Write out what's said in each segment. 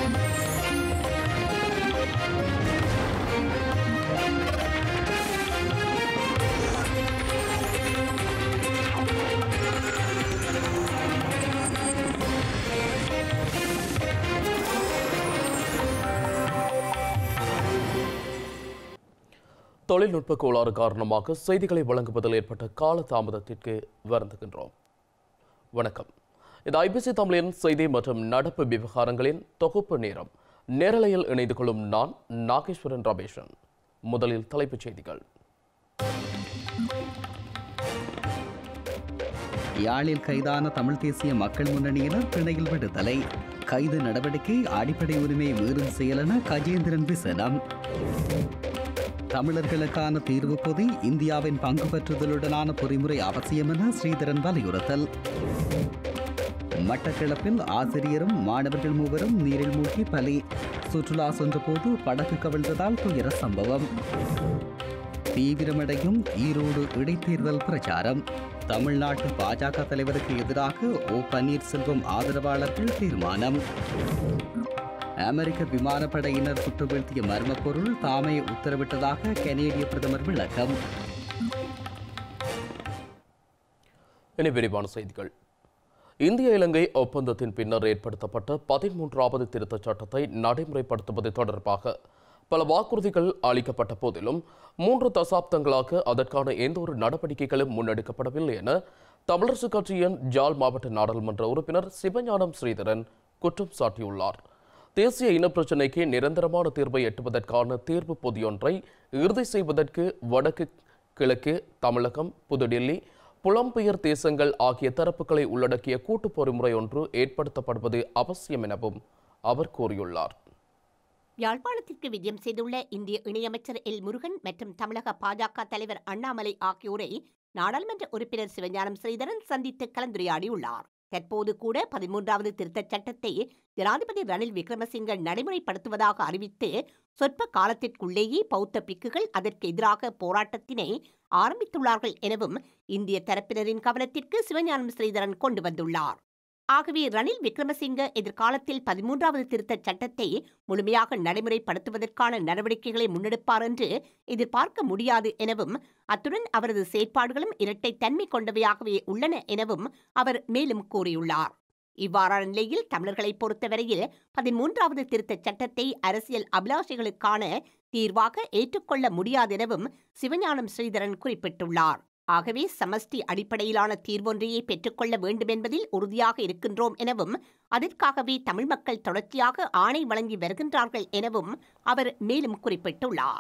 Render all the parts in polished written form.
தொழில்நுட்ப கோளாறு காரணமாக செய்திகளை வழங்குவதில் ஏற்பட்ட கால தாமதத்திற்கு வருந்துகின்றோம். வணக்கம். இது ஐபிசி தமிழின் செய்தி மற்றும் நடப்பு விவகாரங்களின் தொகுப்பு நேரம். நேரலையில் இணைந்து கொள்ளும் நான் நாகேஸ்வரன் ரமேஷன். முதலில் தலைப்புச் செய்திகள். யாழில் கைதான தமிழ் தேசிய மக்கள் முன்னணியினர் பிணையில் விடுதலை. கைது நடவடிக்கை அடிப்படை உரிமை மீறும் செயல் என கஜேந்திரன் விசனம். தமிழர்களுக்கான தீர்வு பொதி இந்தியாவின் பங்கு பெற்றுதலுடனான பொறிமுறை அவசியம் என ஸ்ரீதரன் வலியுறுத்தல். மட்டக்களப்பில் ஆசிரியரும் மாணவர்கள் மூவரும் நீரில் மூழ்கி பலி. சுற்றுலா சென்றபோது படகு கவிழ்ந்ததால் துயர சம்பவம். தீவிரமடையும் ஈரோடு இடைத்தேர்தல் பிரச்சாரம். தமிழ்நாட்டு பாஜக தலைவருக்கு எதிராக ஓ பன்னீர்செல்வம் ஆதரவாளர்கள் தீர்மானம். அமெரிக்க விமானப்படையினர் சுட்டு வீழ்த்திய மர்ம பொருள் தாமே உத்தரவிட்டதாக கனேடிய பிரதமர் விளக்கம். இனி விரிவான செய்திகள். இந்திய இலங்கை ஒப்பந்தத்தின் பின்னர் ஏற்படுத்தப்பட்ட 13வது திருத்தச் சட்டத்தை நடைமுறைப்படுத்துவது தொடர்பாக பல வாக்குறுதிகள் அளிக்கப்பட்ட போதிலும் 3 தசாப்தங்களாக அதற்கான எந்தவொரு நடவடிக்கைகளும் முன்னெடுக்கப்படவில்லை என தமிழரசுக் கட்சியின் ஜாழ் மாவட்ட நாடாளுமன்ற உறுப்பினர் சிவஞானம் ஸ்ரீதரன் குற்றம் சாட்டியுள்ளார். தேசிய இனப்பிரச்சினைக்கு நிரந்தரமான தீர்வை எட்டுவதற்கான தீர்வு பொதியொன்றை இறுதி செய்வதற்கு வடக்கு, கிழக்கு, தமிழகம், புதுடில்லி, புலம்பெயர் தேசங்கள் ஆகிய தரப்புகளை உள்ளடக்கிய கூட்டு பொறிமுறை ஒன்று ஏற்படுத்தப்படுவது அவசியம் எனவும் அவர் கூறியுள்ளார். யாழ்ப்பாணத்திற்கு விஜயம் செய்துள்ள இந்திய இணையமைச்சர் எல் முருகன் மற்றும் தமிழக பாஜக தலைவர் அண்ணாமலை ஆகியோரை நாடாளுமன்ற உறுப்பினர் சிவஞானம் ஸ்ரீதரன் சந்தித்து கலந்துரையாடியுள்ளார். தற்போது கூட 13வது திருத்தச் சட்டத்தை ஜனாதிபதி ரணில் விக்ரமசிங்க நடைமுறைப்படுத்துவதாக அறிவித்து சொற்ப காலத்திற்குள்ளேயே பௌத்த பிக்குகள் அதற்கு எதிராக போராட்டத்தினை ஆரம்பித்துள்ளார்கள் எனவும் இந்திய தரப்பினரின் கவனத்திற்கு சிவஞானம் ஸ்ரீதரன் கொண்டு வந்துள்ளார். ஆகவே ரணில் விக்ரமசிங்க எதிர்காலத்தில் 13வது திருத்தச் சட்டத்தை முழுமையாக நடைமுறைப்படுத்துவதற்கான நடவடிக்கைகளை முன்னெடுப்பார் என்று எதிர்பார்க்க முடியாது எனவும் அத்துடன் அவரது செயற்பாடுகளும் இரட்டை தன்மை கொண்டவையாகவே உள்ளன எனவும் அவர் மேலும் கூறியுள்ளார். இவ்வாறான நிலையில் தமிழர்களை பொறுத்தவரையில் 13வது திருத்தச் சட்டத்தை அரசியல் அபிலாஷைகளுக்கான தீர்வாக ஏற்றுக்கொள்ள முடியாதெனவும் சிவஞானம் ஸ்ரீதரன் குறிப்பிட்டுள்ளார். ஆகவே சமஷ்டி அடிப்படையிலான தீர்வொன்றையே பெற்றுக்கொள்ள வேண்டும் என்பதில் உறுதியாக இருக்கின்றோம் எனவும் அதற்காகவே தமிழ் மக்கள் தொடர்ச்சியாக ஆணை வழங்கி வருகின்றார்கள் எனவும் அவர் மேலும் குறிப்பிட்டுள்ளார்.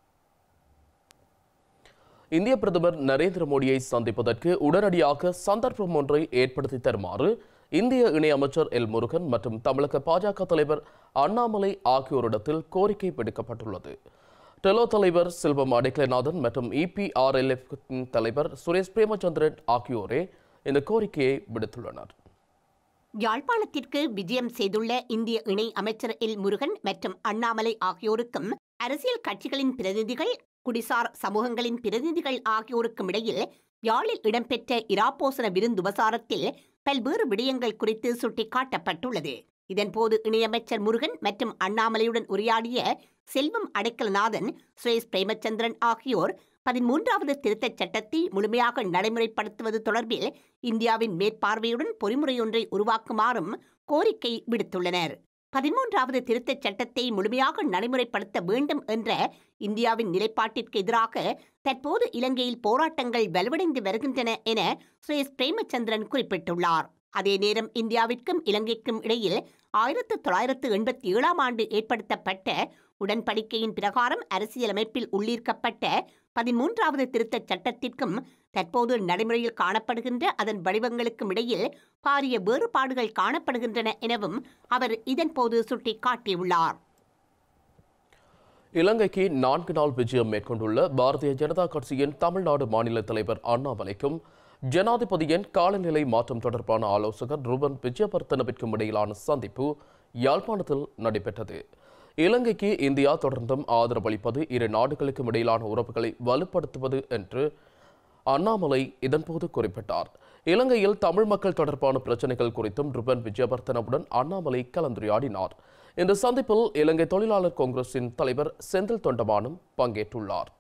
இந்திய பிரதமர் நரேந்திர மோடியை சந்திப்பதற்கு உடனடியாக சந்தர்ப்பம் ஒன்றை ஏற்படுத்தி தருமாறு இந்திய இணையமைச்சர் எல் முருகன் மற்றும் தமிழக பாஜக தலைவர் அண்ணாமலை ஆகியோரிடத்தில் கோரிக்கை விடுக்கப்பட்டுள்ளது. டெலோ தலைவர் செல்வம் அடைக்கலநாதன் மற்றும் EPRLF தலைவர் சுரேஷ் பிரேமச்சந்திரன் ஆகியோரே இந்த கோரிக்கையை விடுத்துள்ளனர். யாழ்ப்பாணத்திற்கு விஜயம் செய்துள்ள இந்திய இணை அமைச்சர் எல் முருகன் மற்றும் அண்ணாமலை ஆகியோருக்கும் அரசியல் கட்சிகளின் பிரதிநிதிகள், குடிசார் சமூகங்களின் பிரதிநிதிகள் ஆகியோருக்கும் இடையில் யாழில் இடம்பெற்ற இராப்போசன விருந்துபசாரத்தில் பல்வேறு விடயங்கள் குறித்து சுட்டிக்காட்டப்பட்டுள்ளது. இதன்போது இணையமைச்சர் முருகன் மற்றும் அண்ணாமலையுடன் உரையாடிய செல்வம் அடைக்கலநாதன், சுரேஷ் பிரேமச்சந்திரன் ஆகியோர் 13வது திருத்தச் சட்டத்தை முழுமையாக நடைமுறைப்படுத்துவது தொடர்பில் இந்தியாவின் மேற்பார்வையுடன் பொறிமுறையொன்றை உருவாக்குமாறும் கோரிக்கை விடுத்துள்ளனர். 13வது திருத்தச் சட்டத்தை முழுமையாக நடைமுறைப்படுத்த வேண்டும் என்ற இந்தியாவின் நிலைப்பாட்டிற்கு எதிராக தற்போது இலங்கையில் போராட்டங்கள் வலுவடைந்து வருகின்றன என சுரேஷ் பிரேமச்சந்திரன் குறிப்பிட்டுள்ளார். அதே நேரம் இந்தியாவிற்கும் இலங்கைக்கும் இடையில் 1987ஆம் ஆண்டு ஏற்படுத்தப்பட்ட உடன்படிக்கையின் பிரகாரம் அரசியலமைப்பில் உள்ளீர்க்கப்பட்ட 13வது திருத்தச் சட்டத்திற்கும் தற்போது நடைமுறையில் காணப்படுகின்ற அதன் வடிவங்களுக்கும் இடையில் பாரிய வேறுபாடுகள் காணப்படுகின்றன எனவும் அவர் இதன்போது சுட்டிக்காட்டியுள்ளார். இலங்கைக்கு 4 நாள் விஜயம் மேற்கொண்டுள்ள பாரதிய ஜனதா கட்சியின் தமிழ்நாடு மாநில தலைவர் அண்ணாமலைக்கும் ஜனாதிபதியின் காலநிலை மாற்றம் தொடர்பான ஆலோசகர் ரூபன் விஜயவர்தனவிற்கும் இடையிலான சந்திப்பு யாழ்ப்பாணத்தில் நடைபெற்றது. இலங்கைக்கு இந்தியா தொடர்ந்தும் ஆதரவளிப்பது இரு நாடுகளுக்கும் இடையிலான உறவுகளை வலுப்படுத்துவது என்று அண்ணாமலை இதன்போது குறிப்பிட்டார். இலங்கையில் தமிழ் மக்கள் தொடர்பான பிரச்சினைகள் குறித்தும் ரூபன் விஜயவர்தனவுடன் அண்ணாமலை கலந்துரையாடினார். இந்த சந்திப்பில் இலங்கை தொழிலாளர் காங்கிரசின் தலைவர் செந்தில் தொண்டமானும் பங்கேற்றுள்ளார்.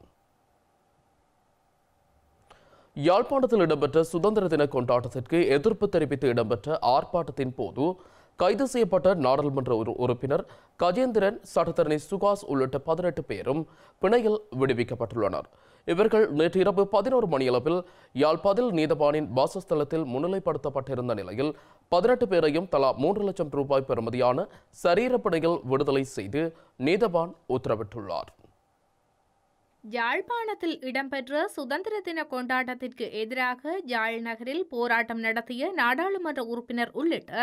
யாழ்ப்பாணத்தில் இடம்பெற்ற சுதந்திர தின கொண்டாட்டத்திற்கு எதிர்ப்பு தெரிவித்து இடம்பெற்ற ஆர்ப்பாட்டத்தின் போது கைது செய்யப்பட்ட நாடாளுமன்ற உறுப்பினர் கஜேந்திரன், சட்டத்தரணி சுகாஸ் உள்ளிட்ட 18 பேரும் பிணையில் விடுவிக்கப்பட்டுள்ளனர். இவர்கள் நேற்று இரவு 11 மணியளவில் யாழ் பதில் நீதவானின் வாசஸ்தலத்தில் முன்னிலைப்படுத்தப்பட்டிருந்த நிலையில் 18 பேரையும் தலா 3 லட்சம் ரூபாய் பெறுமதியான சரீரப்பிணையில் விடுதலை செய்து நீதவான் உத்தரவிட்டுள்ளார். யாழ்ப்பாணத்தில் இடம்பெற்ற சுதந்திர தின கொண்டாட்டத்திற்கு எதிராக யாழ் நகரில் போராட்டம் நடத்திய நாடாளுமன்ற உறுப்பினர் உள்ளிட்ட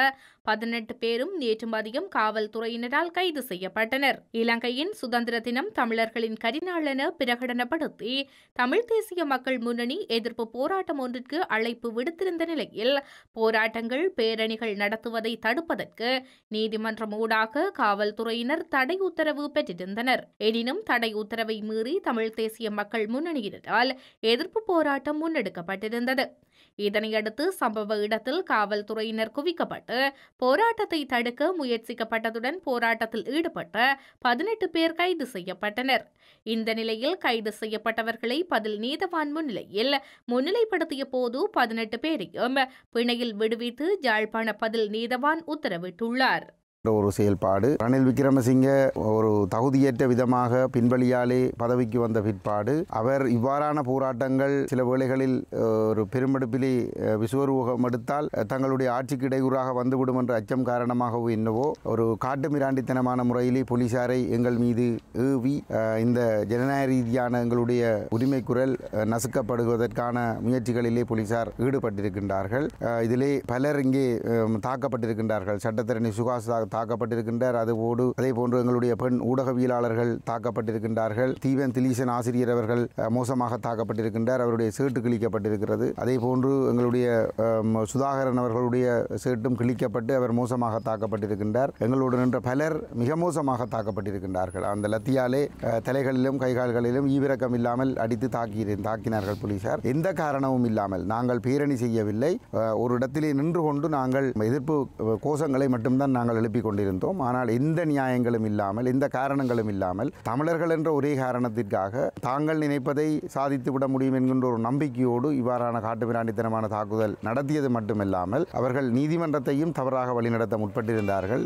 18 பேரும் நேற்று மதியம் காவல்துறையினரால் கைது செய்யப்பட்டனர். இலங்கையின் சுதந்திர தினம் தமிழர்களின் கரிநாள் என பிரகடனப்படுத்தி தமிழ் தேசிய மக்கள் முன்னணி எதிர்ப்பு போராட்டம் ஒன்றிற்கு அழைப்பு விடுத்திருந்த நிலையில் போராட்டங்கள், பேரணிகள் நடத்துவதை தடுப்பதற்கு நீதிமன்றம் ஊடாக காவல்துறையினர் தடை உத்தரவு பெற்றிருந்தனர். எனினும் தடை உத்தரவை மீறி தமிழ் தேசிய மக்கள் முன்னணியினரால் எதிர்ப்பு போராட்டம் முன்னெடுக்கப்பட்டிருந்தது. இதனையடுத்து சம்பவ இடத்தில் காவல்துறையினர் குவிக்கப்பட்டு போராட்டத்தை தடுக்க முயற்சிக்கப்பட்டதுடன் போராட்டத்தில் ஈடுபட்ட 18 பேர் கைது செய்யப்பட்டனர். இந்த நிலையில் கைது செய்யப்பட்டவர்களை பதில் நீதவான் முன்னிலையில் முன்னிலைப்படுத்திய போது 18 பேரையும் பிணையில் விடுவித்து யாழ்ப்பாண பதில் நீதவான் உத்தரவிட்டுள்ளார். ஒரு செயல்பாடு. ரணில் விக்ரமசிங்க ஒரு தகுதியற்ற விதமாக பின்வழியாலே பதவிக்கு வந்த பிற்பாடு அவர் இவ்வாறான போராட்டங்கள் சில வேளைகளில் ஒரு பெருமெடுப்பிலே விஸ்வரூபம் எடுத்தால் தங்களுடைய ஆட்சிக்கு இடையூறாக வந்துவிடும் என்ற அச்சம் காரணமாகவோ என்னவோ ஒரு காட்டு மிராண்டித்தனமான முறையிலே போலீசாரை எங்கள் மீது ஏவி இந்த ஜனநாயக ரீதியான எங்களுடைய உரிமை குரல் நசுக்கப்படுவதற்கான முயற்சிகளிலே போலீசார் ஈடுபட்டிருக்கின்றார்கள். இதிலே பலர் இங்கே தாக்கப்பட்டிருக்கின்றார்கள். சட்டத்தரணி சுகாஸ் தாக்கப்பட்டிருக்கின்றார். அதே போன்று எங்களுடைய பெண் ஊடகவியலாளர்கள் தாக்கப்பட்டிருக்கின்றார்கள். தீவன் திலீசன் ஆசிரியர் அவர்கள் மோசமாக தாக்கப்பட்டிருக்கின்றார். அவருடைய சீட்டு கிழிக்கப்பட்டிருக்கிறது. அதே போன்று எங்களுடைய சுதாகரன் அவர்களுடைய சீட்டும் கிழிக்கப்பட்டு அவர் மோசமாக தாக்கப்பட்டிருக்கின்றார். எங்களோடு நின்ற பலர் மிக மோசமாக தாக்கப்பட்டிருக்கின்றார்கள். அந்த லத்தியாலே தலைகளிலும் கைகால்களிலும் ஈவிரக்கம் இல்லாமல் அடித்து தாக்கினார்கள் போலீசார். எந்த காரணமும் இல்லாமல் நாங்கள் பேரணி செய்யவில்லை. ஒரு இடத்திலே நின்று கொண்டு நாங்கள் எதிர்ப்பு கோஷங்களை மட்டும்தான் நாங்கள் எழுப்பிக் கொண்டிருந்தோம். ஆனால் எந்த நியாயங்களும் இல்லாமல், எந்த காரணங்களும் இல்லாமல் தமிழர்கள் என்ற ஒரே காரணத்திற்காக தாங்கள் நினைப்பதை சாதித்துவிட முடியும் என்கின்ற ஒரு நம்பிக்கையோடு இவ்வாறான காட்டுமிராண்டித்தனமான தாக்குதல் நடத்தியது மட்டுமில்லாமல் அவர்கள் நீதிமன்றத்தையும் தவறாக வழிநடத்த முற்பட்டிருந்தார்கள்.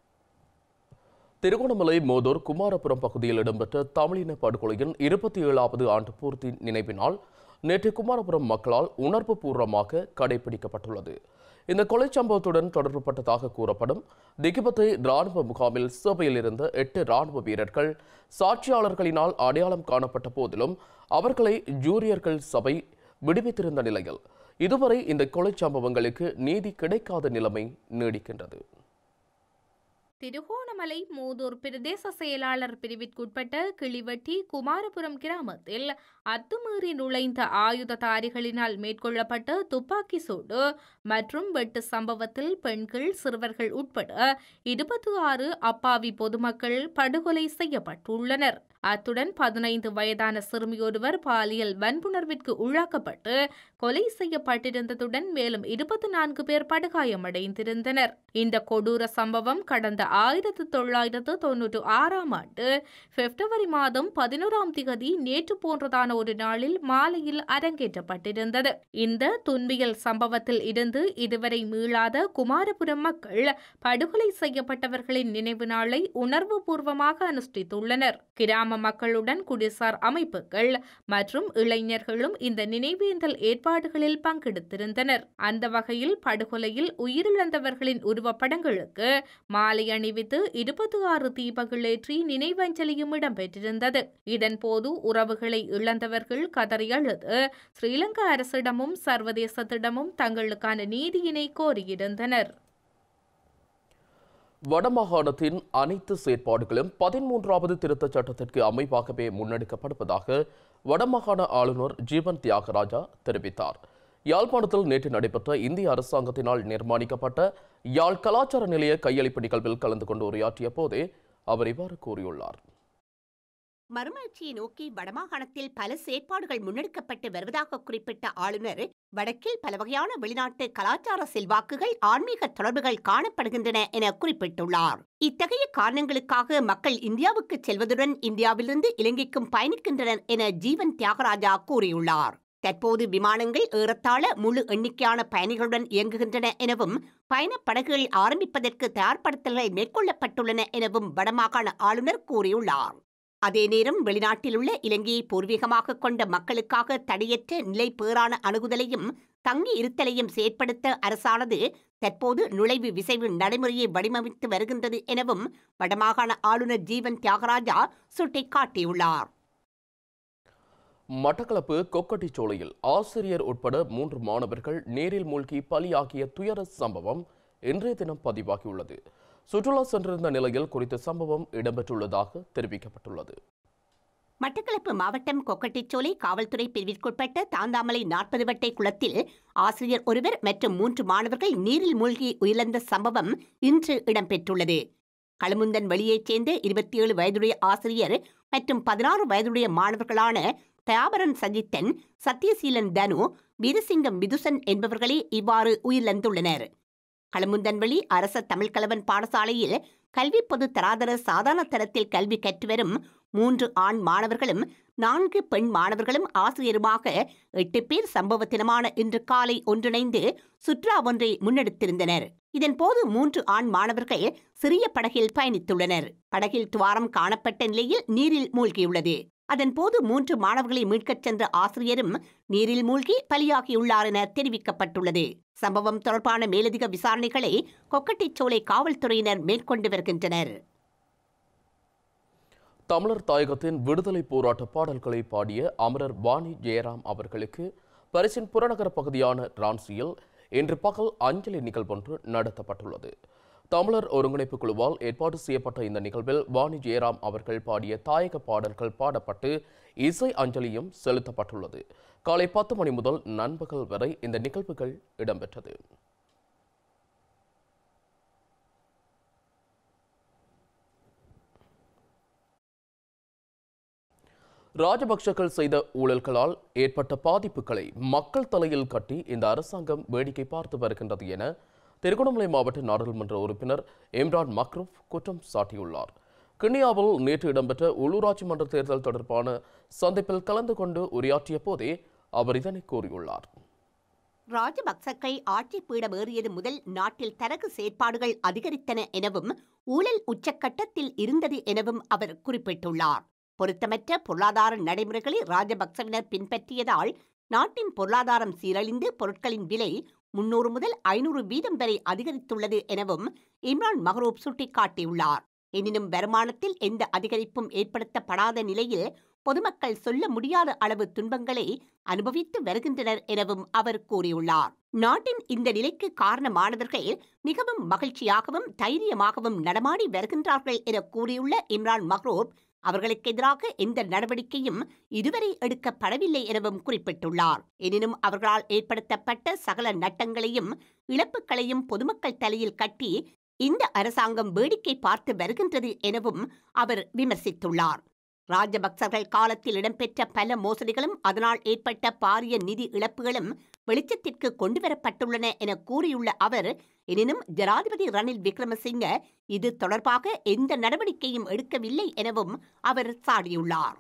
திருகோணமலை மோதூர் குமாரபுரம் பகுதியில் இடம்பெற்ற தமிழின படுகொலையின் 27வது ஆண்டு பூர்த்தி நினைவினால் நேற்று குமாரபுரம் மக்களால் உணர்வு பூர்வமாக கடைபிடிக்கப்பட்டுள்ளது. இந்த கொலை சம்பவத்துடன் தொடர்புபட்டதாக கூறப்படும் திகிபத்தை ராணுவ முகாமில் சேவையில் இருந்த 8 ராணுவ வீரர்கள் சாட்சியாளர்களினால் அடையாளம் காணப்பட்ட போதிலும் அவர்களை ஜூரியர்கள் சபை விடுவித்திருந்த நிலையில் இதுவரை இந்த கொலை சம்பவங்களுக்கு நீதி கிடைக்காத நிலைமை நீடிக்கின்றது. திருகோணமலை மூதூர் பிரதேச செயலாளர் பிரிவிற்குட்பட்ட கிளிவட்டி குமாரபுரம் கிராமத்தில் அத்துமீறி நுழைந்த ஆயுததாரிகளினால் மேற்கொள்ளப்பட்ட துப்பாக்கி சூடு மற்றும் வெட்டு சம்பவத்தில் பெண்கள், சிறுவர்கள் உட்பட 26 அப்பாவி பொதுமக்கள் படுகொலை செய்யப்பட்டுள்ளனர். அத்துடன் 15 வயதான சிறுமியொருவர் பாலியல் வன்புணர்விற்கு உள்ளாக்கப்பட்டு கொலை செய்யப்பட்டிருந்ததுடன் மேலும் 24 பேர் படுகாயமடைந்திருந்தனர். இந்த கொடூர சம்பவம் கடந்த 1996ஆம் ஆண்டு பிப்ரவரி மாதம் 11ஆம் திகதி நேற்று போன்றதான ஒரு நாளில் மாலையில் அரங்கேற்றப்பட்டிருந்தது. இந்த துன்பியல் சம்பவத்தில் இருந்து இதுவரை மீளாத குமாரபுரம் மக்கள் படுகொலை செய்யப்பட்டவர்களின் நினைவு நாளை உணர்வு பூர்வமாக அனுஷ்டித்துள்ளனர். கிராம மக்களுடன் குடிசார் அமைப்புகள் மற்றும் இளைஞர்களும் இந்த நினைவேந்தல் ஏற்பாடுகளில் பங்கெடுத்திருந்தனர். அந்த வகையில் படுகொலையில் உயிரிழந்தவர்களின் உருவப்படங்களுக்கு மாலை அணிவித்து 26 தீபங்கள் ஏற்றி நினைவஞ்சலியும் இடம்பெற்றிருந்தது. இதன்போது உறவுகளை இழந்தவர்கள் கதறி அழுது ஸ்ரீலங்கா அரசிடமும் சர்வதேசத்திடமும் தங்களுக்கான நீதியினை கோரியிருந்தனர். வடமாகாணத்தின் அனைத்து செயற்பாடுகளும் 13வது திருத்தச் சட்டத்திற்கு அமைவாகவே முன்னெடுக்கப்படுவதாக வடமாகாண ஆளுநர் ஜீவன் தியாகராஜா தெரிவித்தார். யாழ்ப்பாணத்தில் நேற்று நடைபெற்ற இந்திய அரசாங்கத்தினால் நிர்மாணிக்கப்பட்ட யாழ் கலாச்சார நிலைய கையளிப்பு நிகழ்வில் கலந்து கொண்டு உரையாற்றிய போதே அவர் இவ்வாறு கூறியுள்ளார். மறுமலர்ச்சியை நோக்கி வடமாகாணத்தில் பல செயற்பாடுகள் முன்னெடுக்கப்பட்டு வருவதாக குறிப்பிட்ட ஆளுநர் வடக்கில் பல வகையான வெளிநாட்டு கலாச்சார செல்வாக்குகள் ஆன்மீக தொடர்புகள் காணப்படுகின்றன என குறிப்பிட்டுள்ளார். இத்தகைய காரணங்களுக்காக மக்கள் இந்தியாவுக்கு செல்வதுடன் இந்தியாவிலிருந்து இலங்கைக்கும் பயணிக்கின்றனர் என ஜீவன் தியாகராஜா கூறியுள்ளார். தற்போது விமானங்கள் ஏறத்தாழ முழு எண்ணிக்கையான பயணிகளுடன் இயங்குகின்றன எனவும் பயணப் படகுகள் ஆரம்பிப்பதற்கு தயார்படுத்தல்கள் மேற்கொள்ளப்பட்டுள்ளன எனவும் வடமாகாண ஆளுநர் கூறியுள்ளார். அதே நேரம் வெளிநாட்டில் உள்ள இலங்கையை பூர்வீகமாக கொண்ட மக்களுக்காக தடையற்ற நிலை பேறான அணுகுதலையும் தங்கி இருத்தலையும் செயற்படுத்த அரசானது தற்போது நுழைவு விசைவு நடைமுறையை வடிவமைத்து வருகின்றது எனவும் வடமாகாண ஆளுநர் ஜீவன் தியாகராஜா சுட்டிக்காட்டியுள்ளார். மட்டக்களப்பு கொக்கட்டிச்சோலையில் ஆசிரியர் உட்பட 3 மாணவர்கள் நீரில் மூழ்கி பலியாகிய துயர சம்பவம் இன்றைய தினம் பதிவாகியுள்ளது. சுற்றுலா சென்றிருந்த நிலையில் குறித்த சம்பவம் இடம்பெற்றுள்ளதாக தெரிவிக்கப்பட்டுள்ளது. மட்டக்களப்பு மாவட்டம் கொக்கட்டிச்சோலை காவல்துறை பிரிவிற்குட்பட்ட தாந்தாமலை 40 வட்டை குளத்தில் ஆசிரியர் ஒருவர் மற்றும் 3 மாணவர்கள் நீரில் மூழ்கி உயிரிழந்த சம்பவம் இன்று இடம்பெற்றுள்ளது. களுமுந்தன் வெளியைச் சேர்ந்த 27 வயதுடைய ஆசிரியர் மற்றும் 16 வயதுடைய மாணவர்களான தயாபரன் சஜித்தன், சத்யசீலன் தனு, வீரசிங்கம் விதுசன் என்பவர்களே இவ்வாறு உயிரிழந்துள்ளனர். களுமுந்தன்வெளி அரச தமிழ்கலவன் பாடசாலையில் கல்வி பொது தராதர சாதாரண தரத்தில் கல்வி கற்றுவரும் 3 ஆண் மாணவர்களும் 4 பெண் மாணவர்களும் ஆசிரியருமாக 8 பேர் சம்பவ தினமான இன்று காலை ஒன்றிணைந்து சுற்றுலா ஒன்றை முன்னெடுத்திருந்தனர். இதன்போது 3 ஆண் மாணவர்கள் சிறிய படகில் பயணித்துள்ளனர். படகில் துவாரம் காணப்பட்ட நிலையில் நீரில் மூழ்கியுள்ளது. அதன்போது 3 மாணவர்களை மீட்கச் சென்ற ஆசிரியரும் நீரில் மூழ்கி பலியாகியுள்ளார் என தெரிவிக்கப்பட்டுள்ளது. சம்பவம் தொடர்பான மேலதிக விசாரணைகளை கொக்கட்டிச்சோலை காவல்துறையினர் மேற்கொண்டு வருகின்றனர். தமிழர் தாயகத்தின் விடுதலை போராட்ட பாடல்களை பாடிய அமரர் வாணி ஜெயராம் அவர்களுக்கு பரிசின் புறநகர பகுதியான ரான்சியில் இன்று பகல் அஞ்சலி நிகழ்வொன்று நடத்தப்பட்டுள்ளது. தமிழர் ஒருங்கிணைப்பு குழுவால் ஏற்பாடு செய்யப்பட்ட இந்த நிகழ்வில் வாணி ஜெயராம் அவர்கள் பாடிய தாயக பாடல்கள் பாடப்பட்டு இசை அஞ்சலியும் செலுத்தப்பட்டுள்ளது. காலை 10 மணி முதல் நண்பகல் வரை இந்த நிகழ்வுகள் இடம்பெற்றது. ராஜபக்சர்கள் செய்த ஊழல்களால் ஏற்பட்ட பாதிப்புகளை மக்கள் தலையில் கட்டி இந்த அரசாங்கம் வேடிக்கை பார்த்து வருகின்றது என திருகோணமலை மாவட்ட நாடாளுமன்ற உறுப்பினர் இம்ரான் மக்ரூப் குற்றம் சாட்டியுள்ளார். கிண்ணியாவில் நேற்று இடம்பெற்ற உள்ளூராட்சி மன்ற தேர்தல் தொடர்பான சந்திப்பில் கலந்து கொண்டு உரையாற்றிய போதே அவர் இதனை கூறியுள்ளார். ராஜபக்சக்கள் ஆட்சி பீடமேறியது முதல் நாட்டில் தரகு செயற்பாடுகள் அதிகரித்தன எனவும் ஊழல் உச்சக்கட்டத்தில் இருந்தது எனவும் அவர் குறிப்பிட்டுள்ளார். பொருத்தமற்ற பொருளாதார நடைமுறைகளை ராஜபக்சவினர் பின்பற்றியதால் நாட்டின் பொருளாதாரம் சீரழிந்து பொருட்களின் விலை 300 முதல் 500 வீதம் வரை அதிகரித்துள்ளது எனவும் இம்ரான் மஹ்ரூப் சுட்டிக்காட்டியுள்ளார். எனினும் வருமானத்தில் எந்த அதிகரிப்பும் ஏற்படுத்தப்படாத நிலையில் பொதுமக்கள் சொல்ல முடியாத அளவு துன்பங்களை அனுபவித்து வருகின்றனர் எனவும் அவர் கூறியுள்ளார். நாட்டின் இந்த நிலைக்கு காரணமானவர்கள் மிகவும் மகிழ்ச்சியாகவும் தைரியமாகவும் நடமாடி வருகின்றார்கள் என கூறியுள்ள இம்ரான் மஹ்ரூப் அவர்களுக்கு எதிராக எந்த நடவடிக்கையும் இதுவரை எடுக்கப்படவில்லை எனவும் குறிப்பிட்டுள்ளார். எனினும் அவர்களால் ஏற்படுத்தப்பட்ட சகல நட்டங்களையும் இழப்புகளையும் பொதுமக்கள் தலையில் கட்டி இந்த அரசாங்கம் வேடிக்கை பார்த்து வருகின்றது எனவும் அவர் விமர்சித்துள்ளார். ராஜபக்சர்கள் காலத்தில் இடம்பெற்ற பல மோசடிகளும் அதனால் ஏற்பட்ட பாரிய நிதி இழப்புகளும் வெளிச்சத்திற்கு கொண்டுவரப்பட்டுள்ளன என கூறியுள்ள அவர், எனினும் ஜனாதிபதி ரணில் விக்ரமசிங்க இது தொடர்பாக எந்த நடவடிக்கையும் எடுக்கவில்லை எனவும் அவர் சாடியுள்ளார்.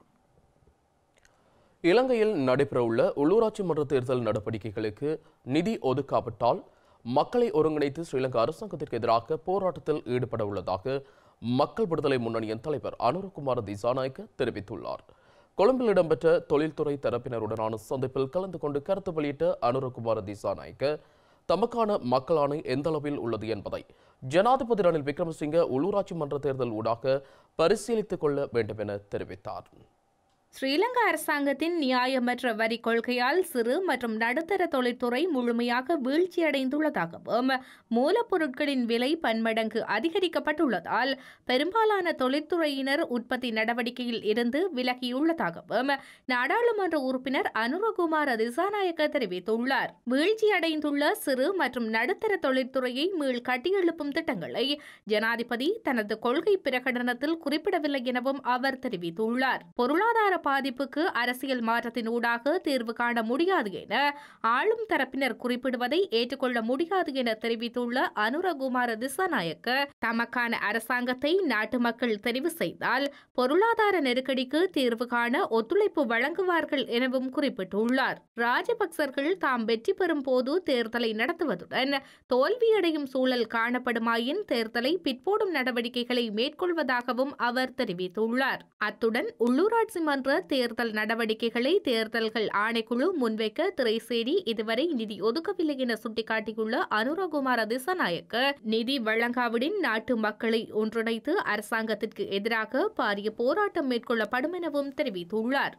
இலங்கையில் நடைபெறவுள்ள உள்ளூராட்சி மன்ற தேர்தல் நடவடிக்கைகளுக்கு நிதி ஒதுக்காவிட்டால் மக்களை ஒருங்கிணைத்து ஸ்ரீலங்கா அரசாங்கத்திற்கு எதிராக போராட்டத்தில் ஈடுபட உள்ளதாக மக்கள் விடுதலை முன்னணியின் தலைவர் அனுரகுமார திசாநாயக்க தெரிவித்துள்ளார். கொழும்பில் இடம்பெற்ற தொழில்துறை தரப்பினருடனான சந்திப்பில் கலந்து கொண்டு கருத்து வெளியிட்ட அனுரகுமார திசாநாயக்க தமக்கான மக்களாணை எந்த அளவில் உள்ளது என்பதை ஜனாதிபதி ரணில் விக்ரமசிங்க உள்ளூராட்சி மன்ற தேர்தல் ஊடாக பரிசீலித்துக் கொள்ள வேண்டும் என தெரிவித்தார். ஸ்ரீலங்கா அரசாங்கத்தின் நியாயமற்ற வரி கொள்கையால் சிறு மற்றும் நடுத்தர தொழில்துறை முழுமையாக வீழ்ச்சியடைந்துள்ளதாகவும் மூலப்பொருட்களின் விலை பன்மடங்கு அதிகரிக்கப்பட்டுள்ளதால் பெரும்பாலான தொழில்துறையினர் உற்பத்தி நடவடிக்கையில் இருந்து விலகியுள்ளதாகவும் நாடாளுமன்ற உறுப்பினர் அனுரகுமார திசாநாயக்க தெரிவித்துள்ளார். வீழ்ச்சியடைந்துள்ள சிறு மற்றும் நடுத்தர தொழில்துறையை மீள் கட்டியெழுப்பும் திட்டங்களை ஜனாதிபதி தனது கொள்கை பிரகடனத்தில் குறிப்பிடவில்லை எனவும் அவர் தெரிவித்துள்ளார். பொருளாதார பாதிப்புக்கு அரசியல் மாற்றத்தினூடாக தீர்வு காண முடியாது என ஆளும் தரப்பினர் குறிப்பிடுவதை ஏற்றுக்கொள்ள முடியாது என தெரிவித்துள்ள அனுரகுமார திசாநாயக்க, தமக்கான அரசாங்கத்தை நாட்டு மக்கள் தெரிவு செய்தால் பொருளாதார நெருக்கடிக்கு தீர்வு காண ஒத்துழைப்பு வழங்குவார்கள் எனவும் குறிப்பிட்டுள்ளார். ராஜபக்சர்கள் தாம் வெற்றி பெறும் போது தேர்தலை நடத்துவதுடன் தோல்வியடையும் சூழல் காணப்படுமாயின் தேர்தலை பிற்போடும் நடவடிக்கைகளை மேற்கொள்வதாகவும் அவர் தெரிவித்துள்ளார். அத்துடன் உள்ளூராட்சி மன்ற தேர்தல் நடவடிக்கைகளை தேர்தல்கள் ஆணைக்குழு முன்வைக்க திரைசேரி இதுவரை நிதி ஒதுக்கவில்லை என சுட்டிக்காட்டியுள்ள அனுரகுமார திசாநாயக்க, நிதி வழங்காவிடின் நாட்டு மக்களை ஒன்றிணைத்து அரசாங்கத்திற்கு எதிராக பாரிய போராட்டம் மேற்கொள்ளப்படும் எனவும் தெரிவித்துள்ளார்.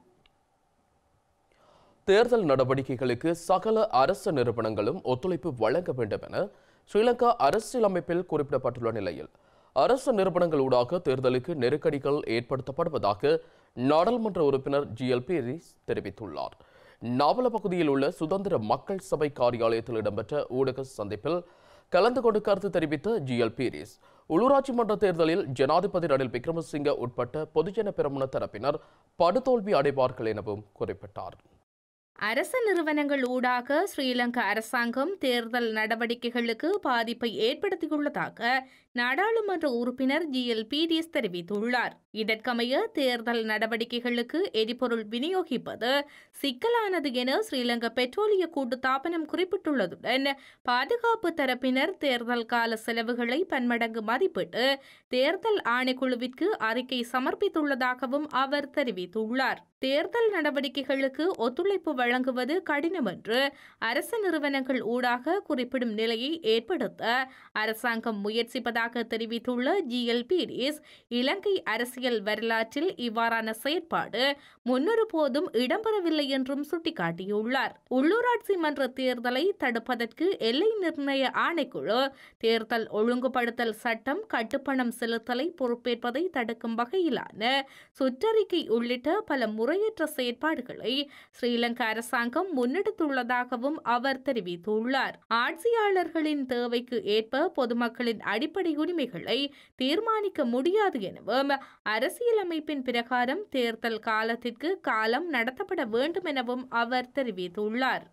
தேர்தல் நடவடிக்கைகளுக்கு சகல அரசு நிறுவனங்களும் ஒத்துழைப்பு வழங்க வேண்டும் என ஸ்ரீலங்கா அரசியலமைப்பில் குறிப்பிடப்பட்டுள்ள நிலையில் அரசு நிறுவனங்களூடாக தேர்தலுக்கு நெருக்கடிகள் ஏற்படுத்தப்படுவதாக நாடாளுமன்ற உறுப்பினர் GL பீரிஸ் தெரிவித்துள்ளார். நாவல பகுதியில் உள்ள சுதந்திர மக்கள் சபை காரியாலயத்தில் இடம்பெற்ற ஊடக சந்திப்பில் கலந்து கொண்டு கருத்து தெரிவித்த GL பீரிஸ், உள்ளூராட்சி மன்ற தேர்தலில் ஜனாதிபதி ரணில் விக்ரமசிங்க உட்பட்ட பொதுஜன பெரமுன தரப்பினர் படுதோல்வி அடைவார்கள் எனவும் குறிப்பிட்டார். அரசு நிறுவனங்கள் ஊடாக ஸ்ரீலங்கா அரசாங்கம் தேர்தல் நடவடிக்கைகளுக்கு பாதிப்பை ஏற்படுத்தியுள்ளதாக நாடாளுமன்ற உறுப்பினர் GL பீரிஸ் தெரிவித்துள்ளார். இதற்கமைய தேர்தல் நடவடிக்கைகளுக்கு எரிபொருள் விநியோகிப்பது சிக்கலானது என ஸ்ரீலங்கா பெட்ரோலிய கூட்டுத்தாபனம் குறிப்பிட்டுள்ளதுடன் பாதுகாப்பு தரப்பினர் தேர்தல் கால செலவுகளை பன்மடங்கு மதிப்பிட்டு தேர்தல் ஆணைக்குழுவிற்கு அறிக்கை சமர்ப்பித்துள்ளதாகவும் அவர் தெரிவித்துள்ளார். தேர்தல் நடவடிக்கைகளுக்கு ஒத்துழைப்பு வழங்குவது கடினம் என்று அரசு நிறுவனங்கள் ஊடாக குறிப்பிடும் நிலையை ஏற்படுத்த அரசாங்கம் முயற்சிப்பதாக தெரிவித்துள்ள GL பீரிஸ், இலங்கை அரசியல் வரலாற்றில் இவ்வாறான செயற்பாடு முன்னொரு போதும் இடம்பெறவில்லை என்றும் சுட்டிக்காட்டியுள்ளார். உள்ளூராட்சி மன்ற தேர்தலை தடுப்பதற்கு எல்லை நிர்ணய ஆணைக்குழு தேர்தல் ஒழுங்குபடுத்தல் சட்டம் கட்டுப்பணம் செலுத்தலை பொறுப்பேற்பதை தடுக்கும் வகையிலான சுற்றறிக்கை உள்ளிட்ட பல முறையற்ற செயற்பாடுகளை ஸ்ரீலங்கா அரசாங்கம் முன்னெடுத்துள்ளதாகவும் அவர் தெரிவித்துள்ளார். ஆட்சியாளர்களின் தேவைக்கு ஏற்ப பொதுமக்களின் அடிப்படை உரிமைகளை தீர்மானிக்க முடியாது எனவும் அரசியலமைப்பின் பிரகாரம் தேர்தல் காலத்திற்கு காலம் நடத்தப்பட வேண்டும் எனவும் அவர் தெரிவித்துள்ளார்.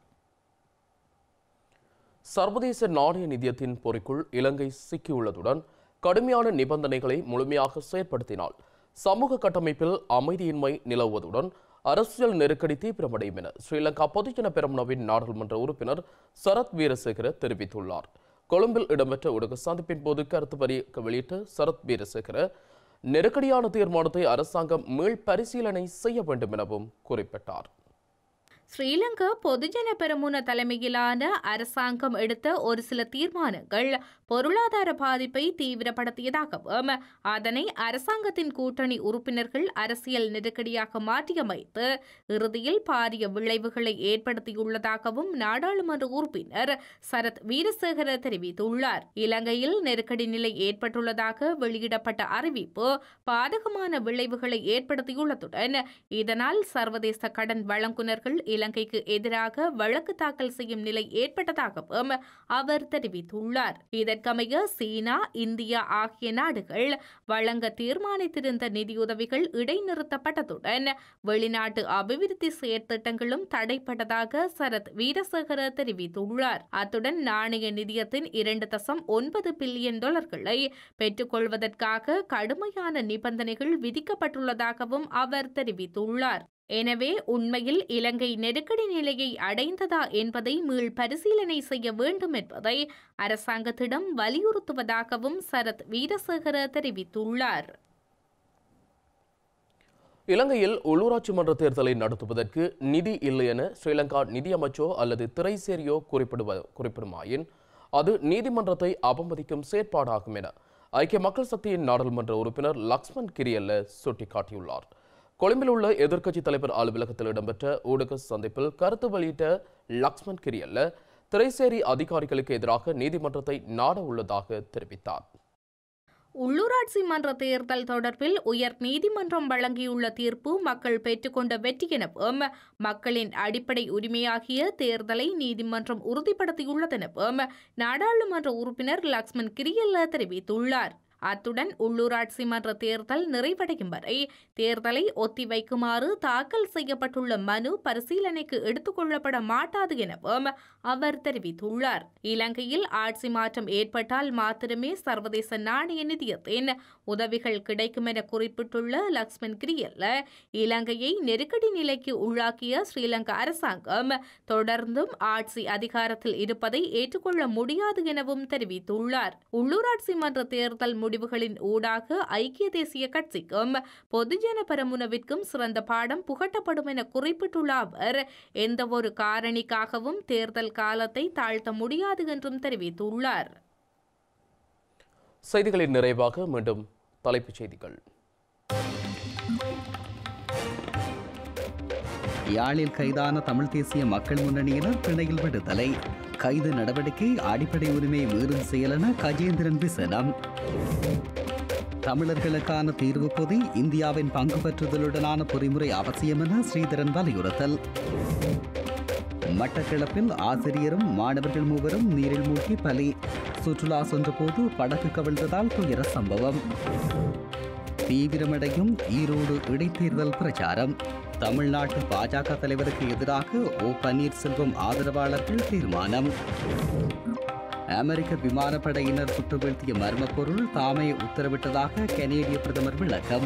சர்வதேச நாணய நிதியத்தின் பொறிக்குள் இலங்கை சிக்கியுள்ளதுடன் கடுமையான நிபந்தனைகளை முழுமையாக செயற்படுத்தினால் சமூக கட்டமைப்பில் அமைதியின்மை நிலவுவதுடன் அரசியல் நெருக்கடி தீவிரமடையும் என ஸ்ரீலங்கா பொதுஜன பெரமுனவின் நாடாளுமன்ற உறுப்பினர் சரத் வீரசேகர தெரிவித்துள்ளார். கொழும்பில் இடம்பெற்ற ஊடக சந்திப்பின் போது கருத்து வெளியிட்ட சரத் வீரசேகர, நெருக்கடியான தீர்மானத்தை அரசாங்கம் மீள் பரிசீலனை செய்ய வேண்டும் எனவும் குறிப்பிட்டார். ஸ்ரீலங்கா பொதுஜன பெரமுன தலைமையிலான அரசாங்கம் எடுத்த ஒரு சில தீர்மானங்கள் பொருளாதார பாதிப்பை தீவிரப்படுத்தியதாகவும் அதனை அரசாங்கத்தின் கூட்டணி உறுப்பினர்கள் அரசியல் நெருக்கடியாக மாற்றியமைத்து இறுதியில் பாரிய விளைவுகளை ஏற்படுத்தியுள்ளதாகவும் நாடாளுமன்ற உறுப்பினர் சரத் வீரசேகர தெரிவித்துள்ளார். இலங்கையில் நெருக்கடி நிலை ஏற்பட்டுள்ளதாக வெளியிடப்பட்ட அறிவிப்பு பாதகமான விளைவுகளை ஏற்படுத்தியுள்ளதுடன் இதனால் சர்வதேச கடன் வழங்குனர்கள் இலங்கைக்கு எதிராக வழக்கு தாக்கல் செய்யும் நிலை ஏற்பட்டதாகவும் அவர் தெரிவித்துள்ளார். இதற்கமைய சீனா, இந்தியா ஆகிய நாடுகள் வழங்க தீர்மானித்திருந்த நிதியுதவிகள் இடைநிறுத்தப்பட்டதுடன் வெளிநாட்டு அபிவிருத்தி செயற்திட்டங்களும் தடைப்பட்டதாக சரத் வீரசேகர தெரிவித்துள்ளார். அத்துடன் நாணய நிதியத்தின் 2.9 பில்லியன் டாலர்களை பெற்றுக்கொள்வதற்காக கடுமையான நிபந்தனைகள் விதிக்கப்பட்டுள்ளதாகவும் அவர் தெரிவித்துள்ளார். எனவே உண்மையில் இலங்கை நெருக்கடி நிலையை அடைந்ததா என்பதை மீள் பரிசீலனை செய்ய வேண்டும் என்பதை அரசாங்கத்திடம் வலியுறுத்துவதாகவும் சரத் வீரசேகர தெரிவித்துள்ளார். இலங்கையில் உள்ளூராட்சி மன்ற தேர்தலை நடத்துவதற்கு நிதி இல்லை என ஸ்ரீலங்கா நிதியமைச்சோ அல்லது திரைசேரியோ குறிப்பிடுமாயின் அது நீதிமன்றத்தை அவமதிக்கும் செயற்பாடாகும் என ஐக்கிய மக்கள் சக்தியின் நாடாளுமன்ற உறுப்பினர் லக்ஷ்மன் கிரியல்ல சுட்டிக்காட்டியுள்ளார். கொழும்பில் உள்ள எதிர்க்கட்சித் தலைவர் அலுவலகத்தில் இடம்பெற்ற ஊடக சந்திப்பில் கருத்து வெளியிட்ட லக்ஷ்மன் கிரியல்ல திரைசேரி அதிகாரிகளுக்கு எதிராக நீதிமன்றத்தை நாட உள்ளதாக தெரிவித்தார். உள்ளூராட்சி மன்ற தேர்தல் தொடர்பில் உயர் நீதிமன்றம் வழங்கியுள்ள தீர்ப்பு மக்கள் பெற்றுக்கொண்ட வெற்றி எனவும் மக்களின் அடிப்படை உரிமையாகிய தேர்தலை நீதிமன்றம் உறுதிப்படுத்தியுள்ளதெனவும் நாடாளுமன்ற உறுப்பினர் லக்ஷ்மன் கிரியல்ல தெரிவித்துள்ளார். அத்துடன் உள்ளூராட்சி மன்ற தேர்தல் நிறைவடையும் வரை தேர்தலை ஒத்திவைக்குமாறு தாக்கல் செய்யப்பட்டுள்ள மனு பரிசீலனைக்கு எடுத்துக் கொள்ளப்பட மாட்டாது எனவும் அவர் தெரிவித்துள்ளார். இலங்கையில் ஆட்சி மாற்றம் ஏற்பட்டால் மாத்திரமே சர்வதேச நாணய நிதியத்தின் உதவிகள் கிடைக்கும் என குறிப்பிட்டுள்ள லக்ஷ்மன் கிரியல்ல, இலங்கையை நெருக்கடி நிலைக்கு உள்ளாக்கிய ஸ்ரீலங்கா அரசாங்கம் தொடர்ந்தும் ஆட்சி அதிகாரத்தில் இருப்பதை ஏற்றுக்கொள்ள முடியாது எனவும் தெரிவித்துள்ளார். உள்ளூராட்சி மன்ற தேர்தல் முடிவுகளின் ஊடாக ஐக்கிய தேசிய கட்சிக்கும் பொதுஜன பெரமுனவிற்கும் சிறந்த பாடம் புகட்டப்படும் என குறிப்பிட்டுள்ள அவர் எந்தவொரு காரணிக்காகவும் தேர்தல் காலத்தை தாழ்த்த முடியாது என்றும் தெரிவித்துள்ளார். செய்திகளின் நிறைவாக மீண்டும் தலைப்புச் செய்திகள். யாழில் கைதான தமிழ் தேசிய மக்கள் முன்னணியினர் பிணையில் விடுதலை. கைது நடவடிக்கை அடிப்படை உரிமை மீறும் செயல் என கஜேந்திரன் விசனம். தமிழர்களுக்கான தீர்வு பொதி இந்தியாவின் பங்கு பெற்றுதலுடனான பொறிமுறை அவசியம் என ஸ்ரீதரன் வலியுறுத்தல். மட்டக்களப்பில் ஆசிரியரும் மாணவர்கள் மூவரும் நீரில் மூழ்கி பலி. சுற்றுலா சென்றபோது படகு கவிழ்ந்ததால் துயர சம்பவம். தீவிரமடையும் ஈரோடு இடைத்தேர்தல் பிரச்சாரம். தமிழ்நாட்டு பாஜக தலைவருக்கு எதிராக பன்னீர்செல்வம் ஆதரவாளர்கள் தீர்மானம். அமெரிக்க விமானப்படையினர் சுட்டு வீழ்த்திய மர்ம பொருள் தாமே உத்தரவிட்டதாக கனேடிய பிரதமர் விளக்கம்.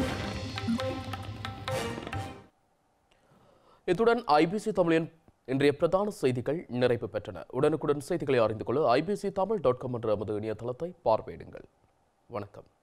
இத்துடன் ஐபிசி தமிழின் இன்றைய பிரதான செய்திகள் நிறைவு பெற்றன. உடனுக்குடன் செய்திகளை அறிந்து கொள்ள IBCTamil.com என்ற நமது இணையதளத்தை பார்வையிடுங்கள். வணக்கம்.